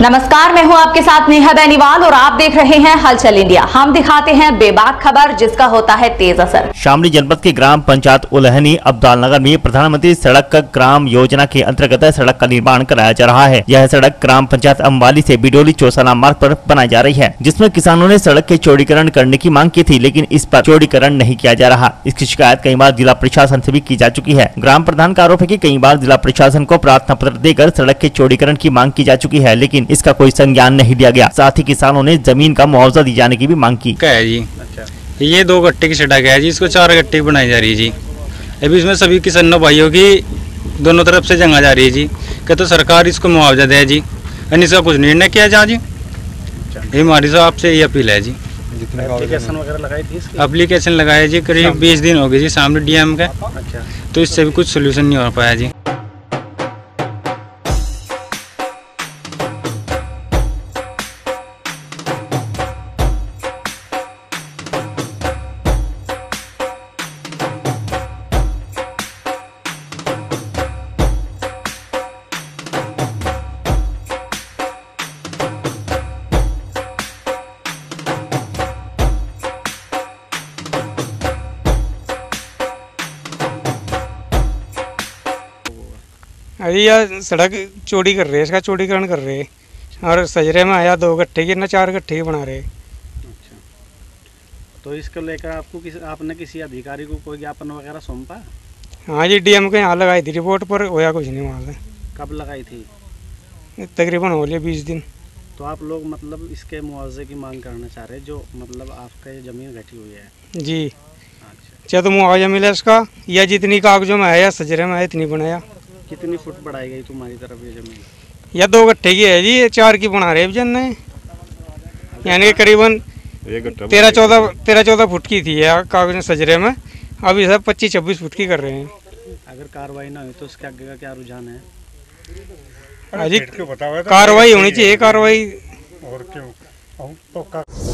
नमस्कार, मैं हूं आपके साथ नेहा बेनीवाल और आप देख रहे हैं हलचल इंडिया। हम दिखाते हैं बेबाक खबर जिसका होता है तेज असर। शामली जनपद के ग्राम पंचायत उलहनी अब्दाल नगर में प्रधानमंत्री सड़क ग्राम योजना के अंतर्गत सड़क का निर्माण कराया जा रहा है। यह सड़क ग्राम पंचायत अम्बाली से बिडोली चौसाना मार्ग पर बनाई जा रही है, जिसमें किसानों ने सड़क के चौड़ीकरण करने की मांग की थी, लेकिन इस पर चौड़ीकरण नहीं किया जा रहा। इसकी शिकायत कई बार जिला प्रशासन से भी की जा चुकी है। ग्राम प्रधान का आरोप है कि कई बार जिला प्रशासन को प्रार्थना पत्र देकर सड़क के चौड़ीकरण की मांग की जा चुकी है, लेकिन इसका कोई संज्ञान नहीं लिया गया। साथ ही किसानों ने जमीन का मुआवजा दिए जाने की भी मांग की। क्या है जी? अच्छा। ये 2 गट्टे की सड़क है जी, इसको 4 गट्टे की बनाई जा रही है जी। अभी इसमें सभी किसानों भाइयों की दोनों तरफ से जंगा जा रही है जी। क्या तो सरकार इसको मुआवजा दे जी, इसका कुछ निर्णय किया जा जी। ये हमारी से आपसे ये अपील है जी। एप्लीकेशन वगैरह लगाई थी इसकी? एप्लीकेशन लगाया जी, करीब 20 दिन हो गए जी सामने डीएम का। अच्छा। तो इससे भी कुछ सोल्यूशन नहीं हो पाया जी। अभी यह सड़क चौड़ी कर रहे हैं, इसका चौड़ीकरण कर रहे हैं और सजरे में आया 2 गट्ठे की ना 4 गट्ठे की बना रहे। अच्छा, तो इसको लेकर आपने किसी अधिकारी को कोई ज्ञापन वगैरह सौंपा? हाँ जी, डीएम के यहाँ लगाई थी रिपोर्ट, पर होया कुछ नहीं वहाँ से। कब लगाई थी? तकरीबन हो लिया 20 दिन। तो आप लोग मतलब इसके मुआवजे की मांग करना चाह रहे हैं, जो मतलब आपका ये ज़मीन घटी हुई है जी। अच्छा, चाहे तो मुआवजा मिले इसका, या जितनी कागजों में है या सजरे में है इतनी बनाया। कितनी फुट बढ़ाई गई तुम्हारी तरफ ये ज़मीन? या 2 गट्ठे की है जी, ये 4 की बना रहे जन ने, यानी कि करीबन 13-14 फुट की थी कागज सजरे में। अभी सब 25-26 फुट की कर रहे हैं। अगर कार्रवाई ना हुई तो उसके आगे का क्या रुझान है? अजी कार्रवाई होनी चाहिए, कार्रवाई। और क्यों